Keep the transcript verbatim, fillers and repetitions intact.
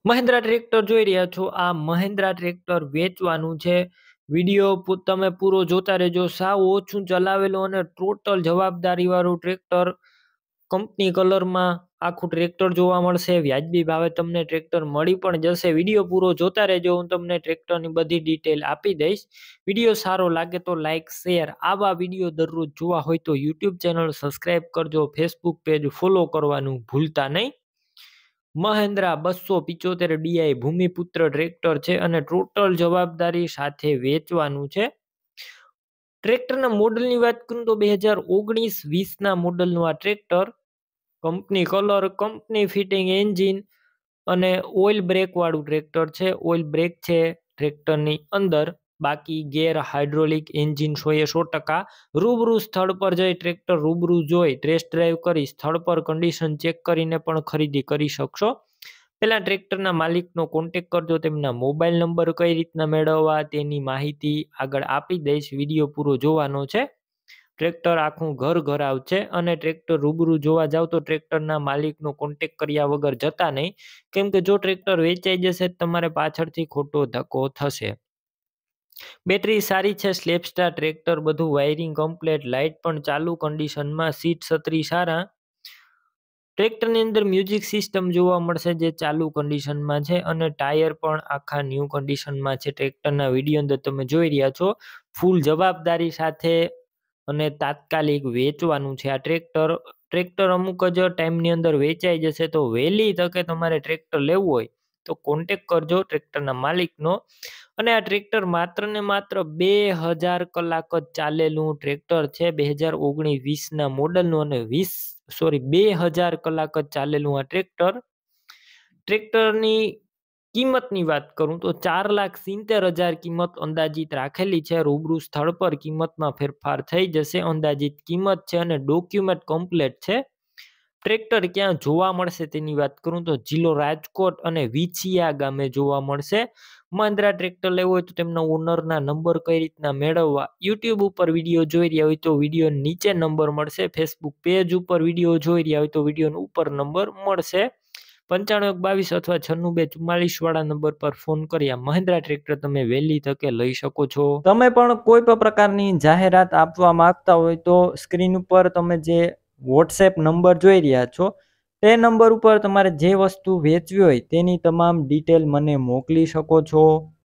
Mahindra tractor જોઈ રહ્યા છો. આ મહિન્દ્રા ટ્રેક્ટર વેચવાનું છે. વિડીયો પુ તમે પૂરો જોતા રહેજો. સાવ ઓછું ચલાવેલું અને ટોટલ જવાબદારીવાળું ટ્રેક્ટર. કંપની કલરમાં આખું ટ્રેક્ટર જોવા મળશે. વ્યાજબી ભાવે તમને ટ્રેક્ટર મળી પણ જશે. વિડીયો પૂરો જોતા રહેજો. હું તમને ટ્રેક્ટરની બધી ડિટેલ આપી દઈશ. વિડીયો સારો લાગે તો લાઇક શેર. આવા વિડીયો દરરોજ જોવા હોય તો યુટ્યુબ ચેનલ સબસ્ક્રાઈબ કરજો. ફેસબુક પેજ ફોલો કરવાનું ભૂલતા નહીં. મહિન્દ્રા બસો પિચોતેર ડીઆઈ ભૂમિપુત્ર ટ્રેક્ટર છે અને ટોટલ જવાબદારી સાથે વેચવાનું છે. ટ્રેક્ટરના મોડલની વાત કરું તો બે હજાર ઓગણીસ વીસના મોડલનું આ tractor. Company colour, company fitting engine અને ઓઇલ બ્રેક વાળું ટ્રેક્ટર છે. ઓઇલ બ્રેક છે ટ્રેક્ટરની અંદર. બાકી ગેર હાઇડ્રોલિક એન્જિન સો એ સો ટકા. રૂબરૂ સ્થળ પર જઈ ટ્રેક્ટર રૂબરૂ જોઈ ટેસ્ટ ડ્રાઈવ કરી સ્થળ પર કન્ડિશન ચેક કરીને પણ ખરીદી કરી શકશો. પેલા ટ્રેક્ટરના માલિકનો કોન્ટેક કરજો. તેમના મોબાઈલ નંબર કઈ રીતના મેળવવા તેની માહિતી આગળ આપી દઈશ. વિડીયો પૂરો જોવાનો છે. ટ્રેક્ટર આખું ઘર ઘરાવ છે અને ટ્રેક્ટર રૂબરૂ જોવા જાવ તો ટ્રેક્ટરના માલિકનો કોન્ટેક કર્યા વગર જતા નહીં, કેમ કે જો ટ્રેક્ટર વેચાઈ જશે તમારે પાછળથી ખોટો ધક્કો થશે. બેટરી સારી છે. સ્લેપસ્ટાર ટ્રેક્ટર, બધું વાયરિંગ કમ્પ્લેટ, લાઇટ પણ ચાલુ કન્ડિશનમાં, સીટ છત્રી સારા. ટ્રેક્ટરની અંદર મ્યુઝિક સિસ્ટમ જોવા મળશે જે ચાલુ કન્ડિશનમાં છે અને ટાયર પણ આખા ન્યૂ કન્ડિશનમાં છે. ટ્રેક્ટરના વિડીયો અંદર તમે જોઈ રહ્યા છો. ફૂલ જવાબદારી સાથે અને તાત્કાલિક વેચવાનું છે આ ટ્રેક્ટર. ટ્રેક્ટર અમુક જ ટાઈમની અંદર વેચાઈ જશે તો વહેલી તકે તમારે ટ્રેક્ટર લેવું હોય તો કોન્ટેક કરજો ટ્રેક્ટરના માલિકનો. અને આ ટ્રેક્ટર માત્ર ને માત્ર બે હજાર કલાક જ ચાલેલું ટ્રેક્ટર છે. બે હજાર ઓગણીસ વીસના મોડલનું અને વીસ સોરી બે હજાર કલાક જ ચાલેલું આ ટ્રેક્ટર. ટ્રેક્ટરની કિંમતની વાત કરું તો ચાર લાખ સિત્તેર હજાર કિંમત અંદાજિત રાખેલી છે. રૂબરૂ સ્થળ પર કિંમતમાં ફેરફાર થઈ જશે. અંદાજિત કિંમત છે અને ડોક્યુમેન્ટ કમ્પ્લેટ છે. ટ્રેક્ટર ક્યાં જોવા મળશે તેની વાત કરું તો જિલ્લો રાજકોટ અને વિછિયા ગામે જોવા મળશે. મહિન્દ્રા ટ્રેક્ટર લેવું હોય તો તેમના ઓનરના નંબર કઈ રીતના મેળવવા, યુટ્યુબ ઉપર વિડીયો જોઈ રહ્યા હોય તો વિડીયો નીચે નંબર મળશે. ફેસબુક પેજ ઉપર વિડીયો જોઈ રહ્યા હોય તો વિડીયો ઉપર નંબર મળશે. પંચાણું એક બાવીસ અથવા છન્નું બે ચુમ્માલીસ વાળા નંબર પર ફોન કર્યા મહિન્દ્રા ટ્રેક્ટર તમે વહેલી તકે લઈ શકો છો. તમે પણ કોઈ પણ પ્રકારની જાહેરાત આપવા માંગતા હોય તો સ્ક્રીન ઉપર તમે જે વોટ્સએપ નંબર જોઈ રહ્યા છો તે નંબર ઉપર તમારે જે વસ્તુ વેચવી હોય તેની તમામ ડિટેલ મને મોકલી શકો છો.